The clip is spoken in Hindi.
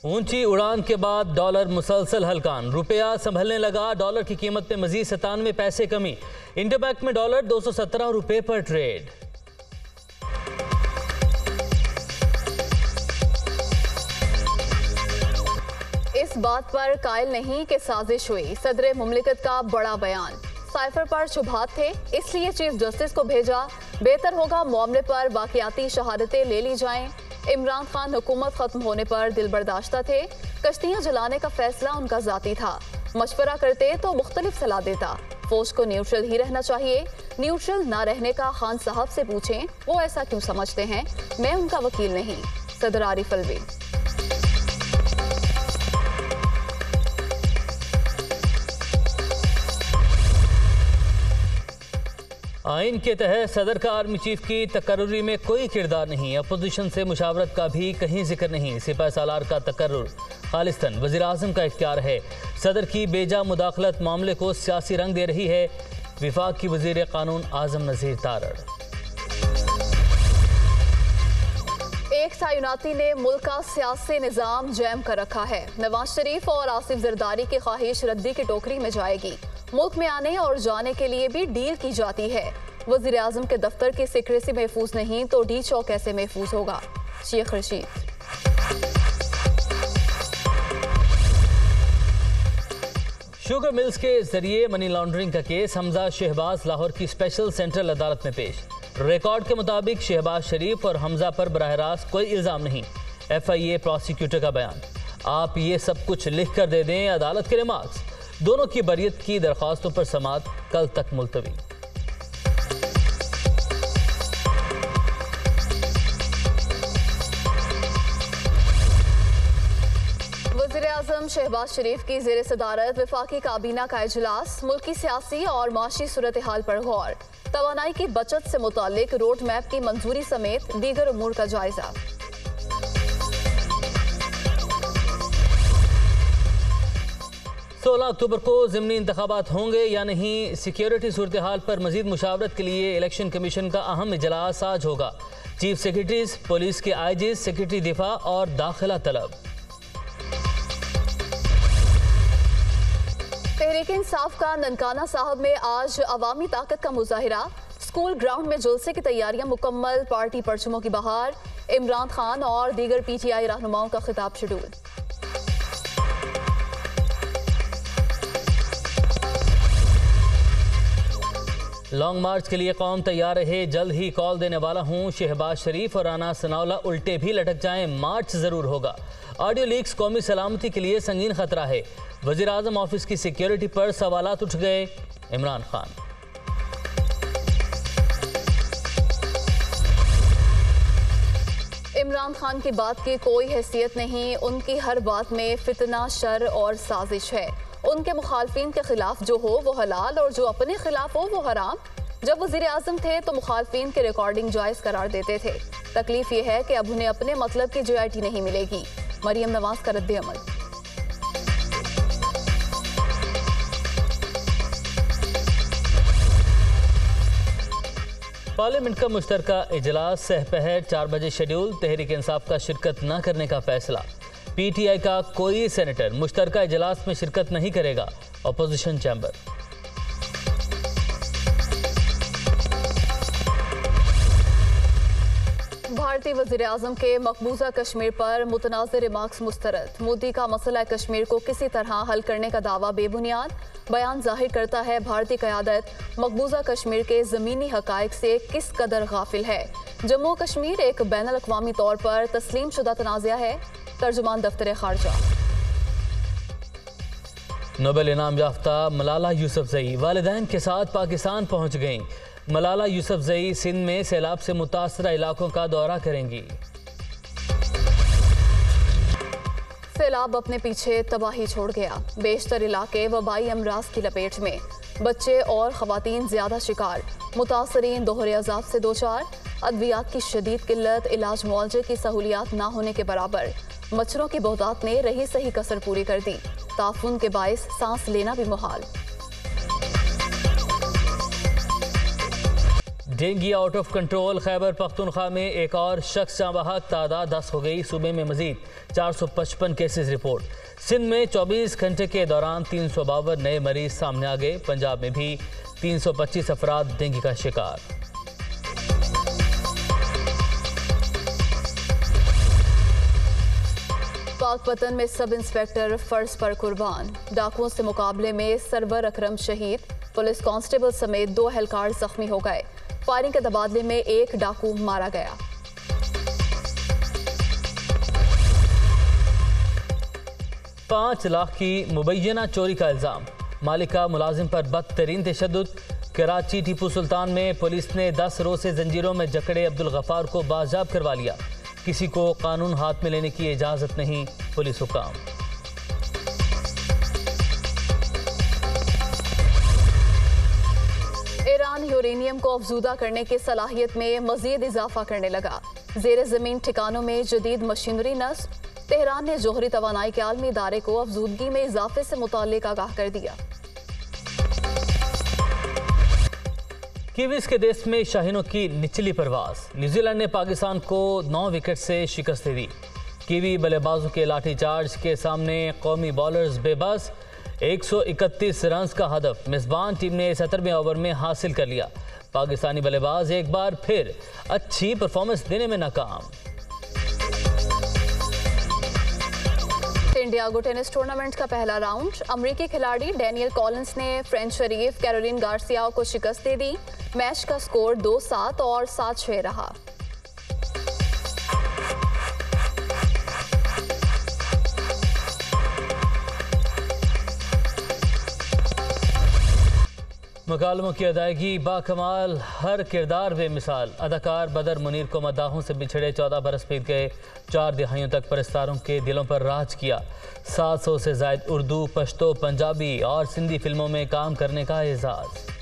ऊंची उड़ान के बाद डॉलर मुसलसल हलकान, रुपया संभलने लगा। डॉलर की कीमत में मजीद 97 पैसे कमी। इंटरबैंक में डॉलर 217 रुपए पर ट्रेड। इस बात पर कायल नहीं कि साजिश हुई, सदर मुमलिकत का बड़ा बयान। साइफर पर शुबहात थे, इसलिए चीफ जस्टिस को भेजा। बेहतर होगा मामले पर वाकयाती शहादतें ले ली जाएं। इमरान खान हुकूमत खत्म होने पर दिल बर्दाश्ता थे। कश्तियां जलाने का फैसला उनका जाती था। मशवरा करते तो मुख्तलिफ सलाह देता। फौज को न्यूट्रल ही रहना चाहिए। न्यूट्रल ना रहने का खान साहब से पूछें, वो ऐसा क्यों समझते हैं। मैं उनका वकील नहीं। सदर आरिफ अलवी। आइन के तहत सदर का आर्मी चीफ की तकर्रुरी में कोई किरदार नहीं। अपोजिशन से मुशावरत का भी कहीं जिक्र नहीं। सिपह सालार का तकर्रुर खालिस्तान वज़ीर आज़म का इख्तियार है। सदर की बेजा मुदाखलत मामले को सियासी रंग दे रही है। विफाक की वज़ीर कानून आज़म नज़ीर तारड़। एक तायुनाती ने मुल्क का सियासी निज़ाम जैम कर रखा है। नवाज शरीफ और आसिफ जरदारी की ख्वाहिश रद्दी की टोकरी में जाएगी। मुल्क में आने और जाने के लिए भी डील की जाती है। वज़ीर आज़म के दफ्तर की सिक्रेसी महफूज नहीं तो डी चौक कैसे महफूज होगा। शेख रशीद। शुगर मिल्स के जरिए मनी लॉन्ड्रिंग का केस हमजा शहबाज लाहौर की स्पेशल सेंट्रल अदालत में पेश। रिकॉर्ड के मुताबिक शहबाज शरीफ और हमजा पर बराह रास्त कोई इल्जाम नहीं। FIA प्रोसिक्यूटर का बयान, आप ये सब कुछ लिख कर दे दें। अदालत के रिमार्क्स, दोनों की बरियत की दरख्वास्तों पर समाअत कल तक मुलतवी। वज़ीर आज़म शहबाज शरीफ की ज़ेर सदारत वफाकी काबीना का इजलास। मुल्की सियासी और माशी सूरत हाल पर गौर। तवानाई की बचत से मुतालिक रोड मैप की मंजूरी समेत दीगर उमूर का जायजा। 16 अक्टूबर को ज़िमनी इंतखाबात होंगे या नहीं। सिक्योरिटी सूरत हाल पर मजीद मुशावरत के लिए इलेक्शन कमीशन का अहम इजलास आज होगा। चीफ सेक्रेटरीज, पुलिस के IG, सेक्रेटरी दिफा और दाखिला तलब। तहरीक इंसाफ का ननकाना साहब में आज अवामी ताकत का मुजाहिरा। स्कूल ग्राउंड में जुलसे की तैयारियां मुकम्मल। पार्टी परचमों की बहार। इमरान खान और दीगर PTI रहनुमाओं का खिताब शेड्यूल। लॉन्ग मार्च के लिए कौम तैयार रहे, जल्द ही कॉल देने वाला हूं। शहबाज शरीफ और राना सनाउल्लाह उल्टे भी लटक जाएं, मार्च जरूर होगा। ऑडियो लीक्स कौमी सलामती के लिए संगीन खतरा है। वज़ीर आज़म ऑफिस की सिक्योरिटी पर सवालात उठ गए। इमरान खान। इमरान खान की बात की कोई हैसियत नहीं। उनकी हर बात में फितना, शर और साजिश है। उनके मुखालफिन के खिलाफ जो हो वो हलाल और जो अपने खिलाफ हो वो हराम। जब वज़ीर आज़म थे तो मुखालफिन के रिकॉर्डिंग जायज़ करार देते थे। तकलीफ ये है कि अब उन्हें अपने मतलब की JIT नहीं मिलेगी। मरियम नवाज का रद्द अमल। पार्लियामेंट का मुश्तरका इजलास सहपहर 4 बजे शेड्यूल। तहरीक इंसाफ का शिरकत न करने का फैसला। PTI का कोई सेनेटर मुश्तरका इजलास में शिरकत नहीं करेगा। Opposition chamber. भारतीय वज़ीर आज़म के मकबूजा कश्मीर पर मुतनाज़िर रिमार्क्स मुस्तरद। मोदी का मसला कश्मीर को किसी तरह हल करने का दावा बेबुनियाद। बयान जाहिर करता है भारतीय क़यादत मकबूजा कश्मीर के ज़मीनी हक़ाइक़ से किस कदर गाफिल है। जम्मू कश्मीर एक बैनुल अक़वामी तौर पर तस्लीम शुदा तनाज़ा है। तर्जुमान दफ्तर खारजा। नोबेल इनाम याफ्ता मलाला यूसुफ़ज़ई वालिदैन के साथ पाकिस्तान पहुंच गईं। मलाला यूसुफ़ज़ई सिंध में सैलाब से मुतासरा इलाकों का दौरा करेंगी। सैलाब अपने पीछे तबाही छोड़ गया। बेशतर इलाके वबाई अमराज की लपेट में। बच्चे और ख़वातीन ज़्यादा शिकार। मुतासरीन दोहरे अज़ाब से दो चार। अद्वियात की शदीद किल्लत। इलाज मुआवजे की सहूलियात ना होने के बराबर। मच्छरों की बहुतात ने रही सही कसर पूरी कर दी। ताफून के बायस सांस लेना भी मुहाल। Dengue out of control. Khyber Pakhtunkhwa में एक और शख्स जाँ बहक, तादाद 10 हो गई। सूबे में मजीद 455 केसेस रिपोर्ट। सिंध में 24 घंटे के दौरान 352 नए मरीज सामने आ गए। पंजाब में भी 325 अफराद डेंगू का शिकार। पाकपतन में सब इंस्पेक्टर फर्ज पर कुर्बान। डाकुओं से मुकाबले में सरवर अकरम शहीद। पुलिस कांस्टेबल समेत 2 एहलकार जख्मी हो गए। फायरिंग के तबादले में एक डाकू मारा गया। $5 लाख की मुबैना चोरी का इल्जाम। मालिका मुलाजिम पर बदतरीन तशद्दुद। कराची टीपू सुल्तान में पुलिस ने 10 रोज से जंजीरों में जकड़े अब्दुल गफ्फार को बाजियाब करवा लिया। किसी को कानून हाथ में लेने की इजाजत नहीं, पुलिस हुकाम। ईरान यूरेनियम को अफजूदा करने की सलाहियत में मजीद इजाफा करने लगा। जेर जमीन ठिकानों में जदीद मशीनरी नस्ब। तेहरान ने जोहरी तवानाई के आलमी इदारे को अफजूदगी में इजाफे से मुताल्लिक आगाह कर दिया। कीवीज के देश में शाहीनों की निचली परवाज। न्यूजीलैंड ने पाकिस्तान को 9 विकेट से शिकस्त दे दी। कीवी बल्लेबाजों के लाठीचार्ज के सामने कौमी बॉलर्स बेबस। 131 रन का हदफ मेजबान टीम ने 70वें ओवर में हासिल कर लिया। पाकिस्तानी बल्लेबाज एक बार फिर अच्छी परफॉर्मेंस देने में नाकाम। इंडियागो टेनिस टूर्नामेंट का पहला राउंड। अमेरिकी खिलाड़ी डेनियल कॉलिंस ने फ्रेंच शरीफ कैरोलिन गार्सिया को शिकस्त दे दी। मैच का स्कोर 2-7 और 7-6 रहा। मुकालमों की अदायगी बाकमाल, हर किरदार बेमिसाल। अदाकार बदर मुनीर को मद्दाहों से बिछड़े 14 बरस बीत गए। 4 दिहाइयों तक परस्तारों के दिलों पर राज किया। 700 से ज़ायद उर्दू, पश्तो, पंजाबी और सिंधी फिल्मों में काम करने का एजाज़।